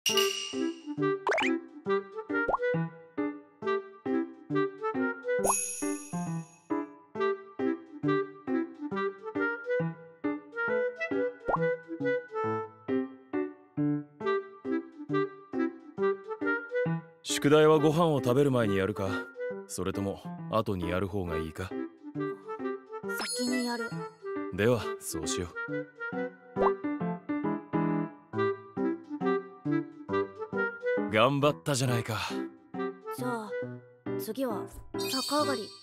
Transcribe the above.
宿題はご飯を食べる前にやるか、それとも後にやる方がいいか。 先にやる。 ではそうしよう。頑張ったじゃないか。 じゃあ次は逆上がり